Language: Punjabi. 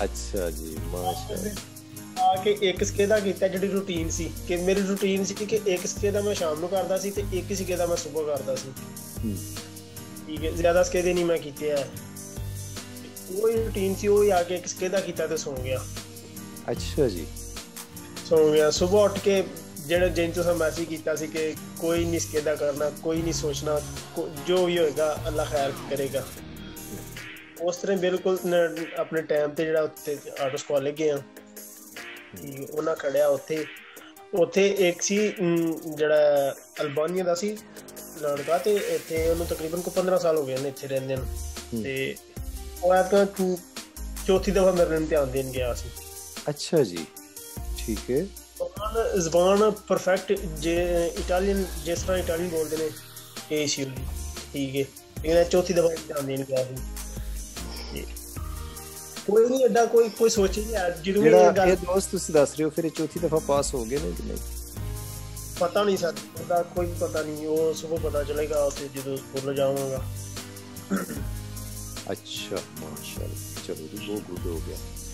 ਅੱਛਾ ਜੀ, ਮਾਸ਼ਾਅੱਲਾ। ਆ ਕੇ ਇੱਕ ਸਕੇਦਾ ਕੀਤਾ, ਜਿਹੜੀ ਰੂਟੀਨ ਸੀ ਕਿ ਮੇਰੀ ਰੂਟੀਨ ਸੀ ਕਿ ਇੱਕ ਸਕੇਦਾ ਮੈਂ ਸ਼ਾਮ ਨੂੰ ਕਰਦਾ ਸੀ ਤੇ ਇੱਕ ਸਕੇਦਾ ਮੈਂ ਸਵੇਰ ਕਰਦਾ ਸੀ। ਠੀਕ ਹੈ, ਜ਼ਿਆਦਾ ਸਕੇਦੇ ਨਹੀਂ ਮੈਂ ਕੀਤੇ ਆ, ਉਹੀ ਰੂਟੀਨ ਸੀ। ਉਹ ਆ ਕੇ ਇੱਕ ਸਕੇਦਾ ਕੀਤਾ ਤੇ ਸੌਂ ਗਿਆ। ਅੱਛਾ ਜੀ, ਸੌਂ ਗਿਆ। ਸਵੇਰ ਉੱਠ ਕੇ ਜਿਹੜੇ ਜਿਨ ਤੁਸੀਂ ਮੈਸੇਜ ਕੀਤਾ ਸੀ ਕਿ ਕੋਈ ਨਹੀਂ ਸਕੇਦਾ ਕਰਨਾ, ਕੋਈ ਨਹੀਂ ਸੋਚਣਾ, ਜੋ ਵੀ ਹੋਏਗਾ ਅੱਲਾ ਖੈਰ ਕਰੇਗਾ, ਉਸ ਤਰ੍ਹਾਂ ਬਿਲਕੁਲ ਆਪਣੇ ਟਾਈਮ ਤੇ ਜਿਹੜਾ ਉੱਥੇ ਆਰਟਸ ਕਾਲਜ ਗਿਆ, ਉਹਨਾਂ ਖੜਿਆ ਉੱਥੇ ਇੱਕ ਸੀ ਜਿਹੜਾ ਅਲਬਾਨੀਆ ਦਾ ਸੀ ਲੜਕਾ, ਤੇ ਇੱਥੇ ਉਹਨੂੰ ਤਕਰੀਬਨ 15 ਸਾਲ ਹੋ ਗਏ ਨੇ ਇੱਥੇ ਰਹਿੰਦੇ ਨੂੰ, ਤੇ ਉਹ ਆਪਣਾ ਚੌਥੀ ਦਫਾ ਮੇਰੇ ਨਾਲ ਇਮਤਿਹਾਨ ਦੇਣ ਗਿਆ ਸੀ। ਅੱਛਾ ਜੀ, ਠੀਕ ਹੈ। ਜ਼ਬਾਨ ਪਰਫੈਕਟ, ਜੇ ਇਟਾਲੀਅਨ ਜਿਸ ਤਰ੍ਹਾਂ ਇਟਾਲੀਅਨ ਬੋਲਦੇ ਨੇ ਇਹ ਸੀ ਉਹਦੀ, ਠੀਕ ਹੈ, ਲੇਕਿਨ ਚੌਥੀ ਦਫਾ ਇਮਤਿਹਾਨ ਦੇਣ ਗਿਆ ਸੀ। ਕੋਈ ਨਹੀਂ ਐਡਾ ਕੋਈ ਸੋਚ ਨਹੀਂ ਆ। ਜਦੋਂ ਇਹ ਦੋਸਤ ਤੁਸੀਂ ਦੱਸ ਰਹੇ ਹੋ ਫਿਰ ਚੌਥੀ ਦਫਾ ਪਾਸ ਹੋ ਗਏ ਨੇ ਕਿ ਨਹੀਂ? ਪਤਾ ਨਹੀਂ ਸਰ, ਉਹਦਾ ਕੋਈ ਪਤਾ ਨਹੀਂ, ਉਹ ਸਭ ਪਤਾ ਚਲੇਗਾ ਉੱਥੇ ਜਦੋਂ ਸਕੂਲ ਜਾਵਾਂਗਾ। ਅੱਛਾ, ਮਾਸ਼ਾਅੱਲਾ, ਚਲੋ ਜੀ, ਬਹੁਤ ਗੁੱਡ ਹੋ ਗਿਆ।